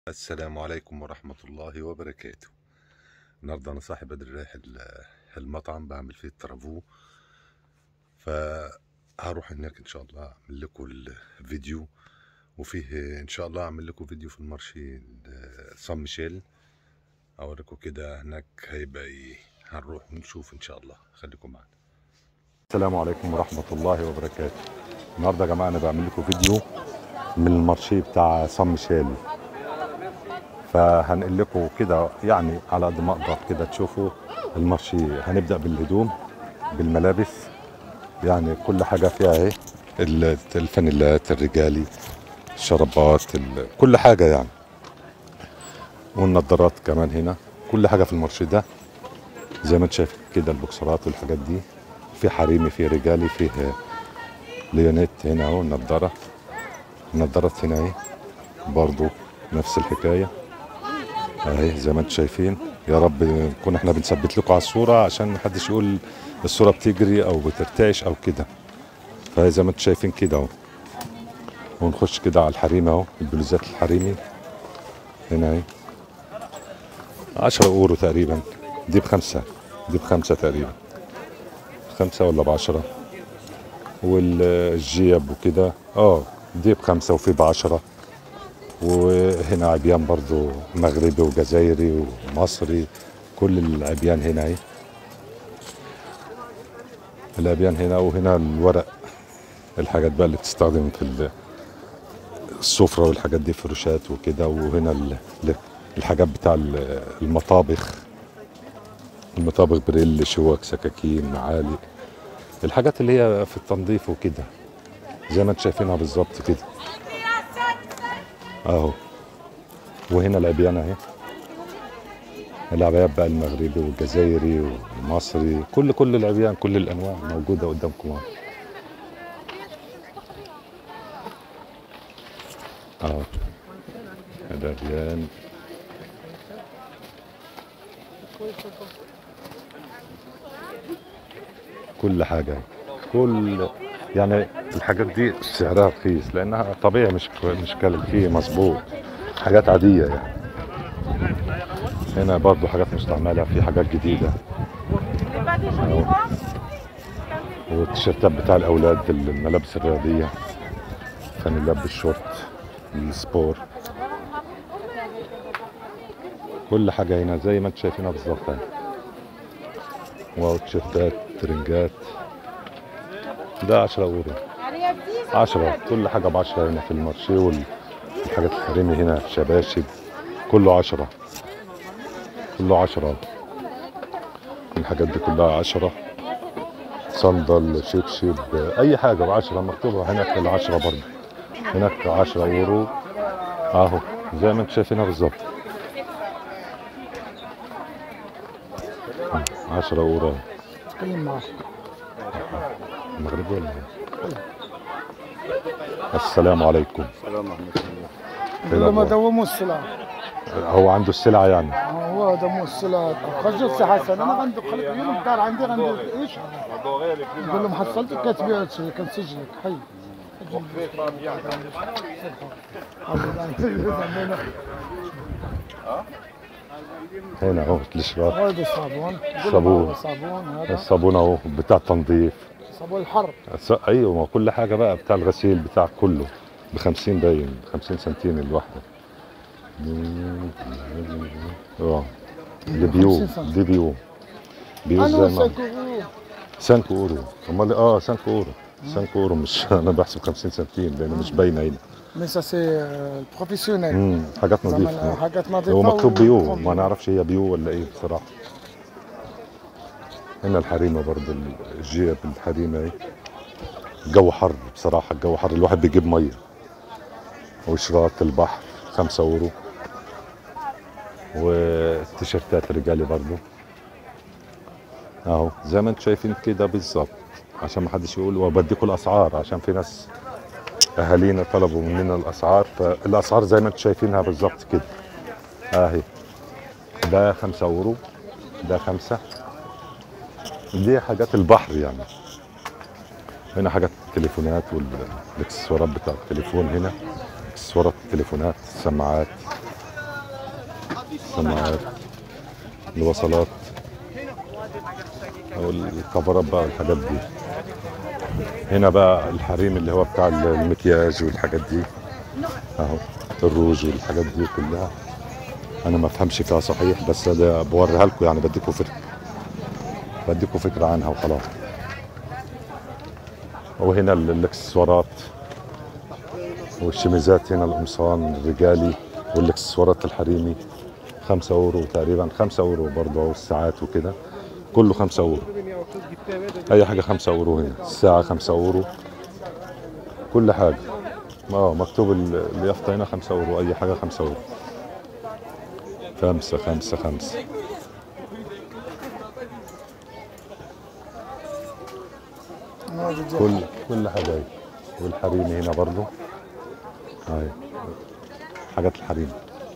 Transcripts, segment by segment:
السلام عليكم ورحمة الله وبركاته. النهاردة أنا صاحي بدري رايح المطعم بعمل فيه الترافو، فهروح هناك إن شاء الله أعمل لكم الفيديو، وفيه إن شاء الله أعمل لكم فيديو في المارشي سان ميشيل أوريكم كده هناك هيبقى إيه. هنروح ونشوف إن شاء الله، خليكم معنا. السلام عليكم ورحمة الله وبركاته. النهارده يا جماعة أنا بعمل لكم فيديو من المارشي بتاع سان ميشيل، فهنقل لكم كده يعني على قد ما أقدر كده تشوفوا المارشي. هنبدأ بالهدوم، بالملابس، يعني كل حاجة فيها اهي، الفانيلات الرجالي، الشرابات، كل حاجة يعني، والنضارات كمان هنا. كل حاجة في المارشي ده زي ما انت شايف كده، البوكسرات والحاجات دي، في حريمي، في رجالي، فيه ليونيت هنا اهو. النضارات هنا اهي برضو نفس الحكايه اهي زي ما انتم شايفين. يا رب نكون احنا بنثبت لكم على الصوره عشان محدش يقول الصوره بتجري او بترتعش او كده. فهي زي ما انتم شايفين كده اهو. ونخش كده على الحريمي اهو، البلوزات الحريمي هنا اهي 10 اورو تقريبا. دي بخمسة، دي بخمسة تقريبا، 5 ولا ب10. والجيب وكده دي ب5 وفي ب10. وهنا عبيان برضو مغربي وجزائري ومصري، كل العبيان هنا اهي. العبيان هنا، وهنا الورق، الحاجات بقى اللي بتستخدم في السفرة والحاجات دي، فروشات وكده. وهنا الحاجات بتاع المطابخ، بريل، شوك، سكاكين، معالق، الحاجات اللي هي في التنظيف وكده زي ما انتم شايفينها بالظبط كده اهو. وهنا العبيان اهي، العبايات بقى المغربي والجزائري والمصري، كل العبيان، كل الانواع موجوده قدامكم اهو. العبيان كل حاجه، يعني الحاجات دي سعرها رخيص لانها طبيعي، مش كالكي مظبوط، حاجات عاديه يعني. هنا برضو حاجات مستعمله، في حاجات جديده اهو. والتيشيرتات بتاع الاولاد، الملابس الرياضيه، فانيلات بالشورت، السبور، كل حاجه هنا زي ما انتم شايفينها بالظبط اهي. واو، تيشيرتات، ترنجات، ده 10 اورو، 10 كل حاجه ب10 هنا في المارشي. والحاجات الحريمي هنا، شباشب، كله 10، كله 10. الحاجات دي كلها 10. صندل، شبشب، اي حاجه ب10 مكتوبه هناك. ال10 برضه هناك 10 اورو اهو زي ما انتم شايفينها بالظبط، 10 اورو. المغربي ولا إيه؟ السلام عليكم. السلام ورحمة إيه الله. ما الأخبار؟ دوموا السلعة. هو عنده السلعه يعني. هو دوموا السلعة. خرجوا الساعة حسن. أنا غندق خليك اليوم الدار عندي غندق إيش؟ نقول لهم حصلتك كتبيع هادشي كنسجلك حي. هنا اهو الاشراف، هذا الصابون. هذا الصابون اهو بتاع تنظيف، صابون الحر. ايوه، ما كل حاجه بقى بتاع الغسيل بتاع كله ب50 باين، 50 سنتين الواحده. البيو، دي بيو أنا زي ما ساكو 5 اورو. امال 5 اورو، 5 اورو مش انا بحسب 50 سنتين لان مش باينه هنا. مي سا سي بروفيسيونيل. حاجات نظيفه، حاجات نظيفة. هو مكتوب بيو، ما نعرفش هي بيو ولا ايه بصراحه. هنا الحريمه برضه، الجيب الحريمه اهي. الجو حر بصراحه، الجو حر، الواحد بيجيب ميه. وشراط البحر 5 اورو. والتيشيرتات رجالي برضه اهو زي ما انتم شايفين كده بالظبط، عشان ما حدش يقول. وبديكوا الاسعار عشان في ناس اهالينا طلبوا مننا الاسعار، فالاسعار زي ما انتم شايفينها بالظبط كده اهي. ده 5 اورو، ده 5. دي حاجات البحر يعني. هنا حاجات التليفونات والاكسسوارات بتاع التليفون، هنا اكسسوارات التليفونات، السماعات، السماعات، الوصلات او الكفرات بقى والحاجات دي. هنا بقى الحريم اللي هو بتاع المكياج والحاجات دي اهو، الروج والحاجات دي كلها. انا ما افهمش فيها صحيح، بس انا بوريها لكم يعني، بديكم فكره عنها وخلاص. وهنا الاكسسوارات والشميزات، هنا القمصان الرجالي والاكسسوارات الحريمي 5 اورو تقريبا، 5 اورو برضه، والساعات وكده كله 5 اورو. اي حاجه 5 اورو هنا، الساعه 5 اورو، كل حاجه مكتوب اليافطه هنا 5 اورو، اي حاجه 5 اورو. 5 5 5. كل حاجه هي. والحريمي هنا برضه هاي حاجات الحريم.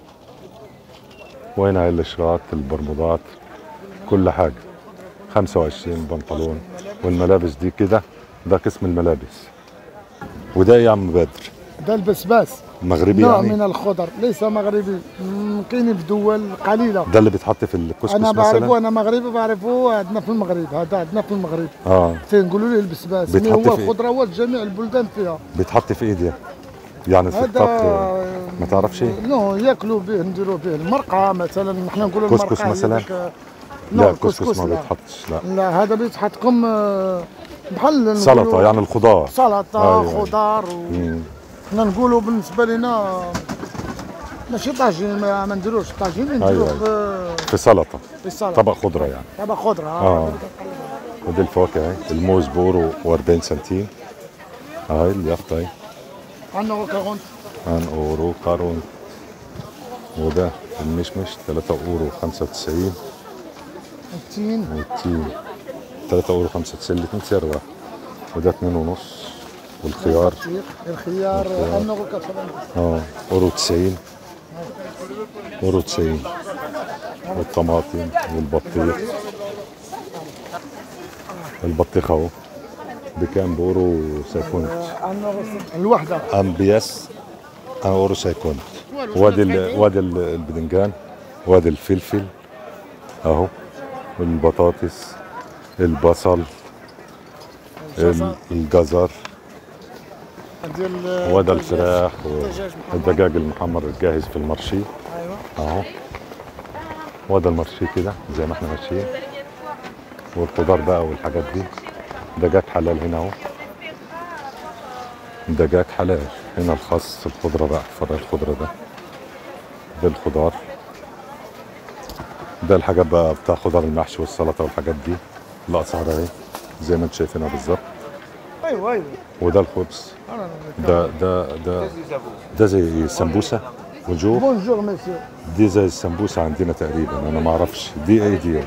وهنا هاي الاشراط، البرمودات، كل حاجه 25 بنطلون. والملابس دي كده، ده قسم الملابس. وده إيه يا عم بدر؟ ده البسباس، مغربي نوع يعني؟ من الخضر، ليس مغربي، كاين في دول قليله. ده اللي بيتحط في الكسكس انا مثلا؟ بعرفه، انا مغربي بعرفه، عندنا في المغرب، هذا عندنا في المغرب. تنقولوا ليه البسباس، مي هو الخضروات جميع البلدان فيها. بيتحط في ايدي يعني في الطبخ؟ ما تعرفش؟ نو ياكلوا به، نديروا به المرقه مثلا، نحن نقولوا المرقه كسكس مثلا؟ لا الكسكس ما بيتحطش. لا هذا بيتحط كم بحال سلطه يعني، الخضار، سلطه خضار حنا نقولوا بالنسبه لنا ماشي طاجين، ما نديروش طاجين، نديروه في سلطه، في سلطه، طبق خضره يعني. طبق خضره. ودي الفواكه اهي، الموز بورو و40 سنتيم. هاي اليافطه اهي، عندنا 40 اورو 40. وده المشمش 3 اورو 95. والتين 3 اورو 95، الاثنين سعر واحد. وده 2 ونص. والخيار عندنا اورو 90. اورو 90. والطماطم والبطيخ، البطيخ اهو بكام؟ باورو 50. الوحده امبياس اورو 50. وادي البدنجان، وادي الفلفل اهو، البطاطس، البصل، الجزر، وده الفراخ والدجاج المحمر الجاهز في المرشي اهو. وده المرشي كده زي ما احنا ماشيين. والخضار بقى والحاجات دي. دجاج حلال هنا اهو، دجاج حلال هنا. الخس، الخضره بقى، فرع الخضره ده الخضار. ده الحاجات بقى بتاع خضار المحشي والسلطه والحاجات دي. الاسعار اهي زي ما انتم شايفينها بالظبط. ايوه. وده الخبز، ده زي السمبوسه. بونجور مسيو. دي زي السمبوسه عندنا تقريبا، انا ما اعرفش دي ايه دي.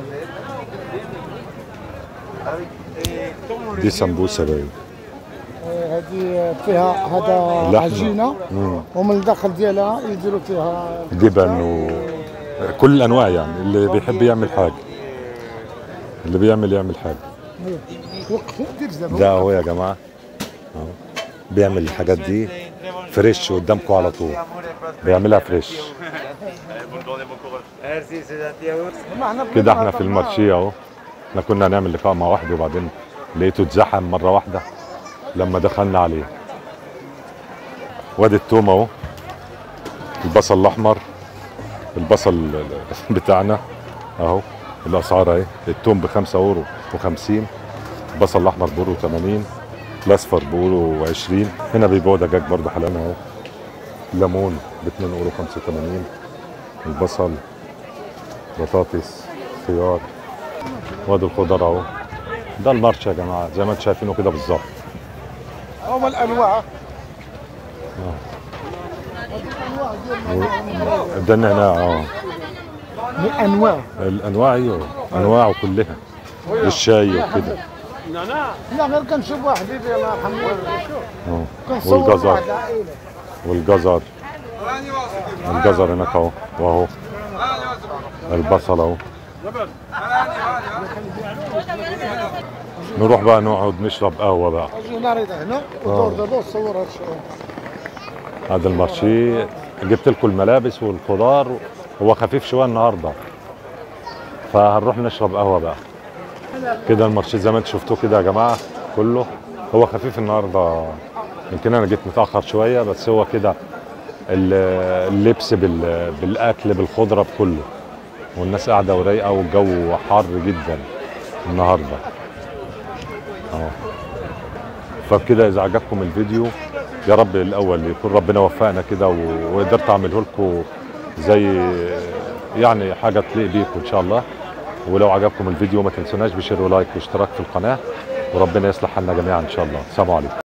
دي سمبوسه باين. هذه فيها هذا عجينه، ومن الداخل ديالها يديروا فيها جبن وكل الانواع يعني. اللي بيحب يعمل حاجه، اللي يعمل حاجه. ده هو يا جماعه بيعمل الحاجات دي فريش قدامكم على طول، بيعملها فريش كده. احنا في المرشيه اهو. احنا كنا هنعمل لقاء مع واحد، وبعدين لقيته اتزحم مره واحده لما دخلنا عليه. وادي التوم اهو، البصل الاحمر، البصل بتاعنا اهو. الاسعار اهي، التوم ب5 اورو و50، البصل الاحمر باورو 80، الاصفر باورو 20. هنا بيبيعوا دجاج برضه حلال اهو. ليمون ب2 اورو 85. البصل، بطاطس، خيار. وادي الخضار اهو. ده المارش يا جماعه زي ما انتم شايفينه كده بالظبط. هم الانواع. ده النعناع الانواع ايوه، انواعه كلها للشاي وكده. لا غير كنشوف واحد يدير الله يرحمه. والجزر هناك اهو، واهو البصل اهو. نروح بقى نقعد نشرب قهوه بقى. هذا المارشي. جبت لكم الملابس والخضار هو خفيف شويه النهارده، فهنروح نشرب قهوه بقى كده. المارشيه زي ما انتم شفتوه كده يا جماعه كله هو خفيف النهارده. يمكن انا جيت متاخر شويه، بس هو كده اللبس بالاكل بالخضره بكله، والناس قاعده ورايقه، والجو حر جدا النهارده اهو. فبكده اذا عجبكم الفيديو يا رب الاول يكون ربنا وفقنا كده وقدرت اعمله لكم زي يعني حاجه تليق بيكم ان شاء الله. ولو عجبكم الفيديو ما تنسوناش بشير ولايك واشتراك في القناه، وربنا يصلح حالنا جميعا ان شاء الله. السلام عليكم.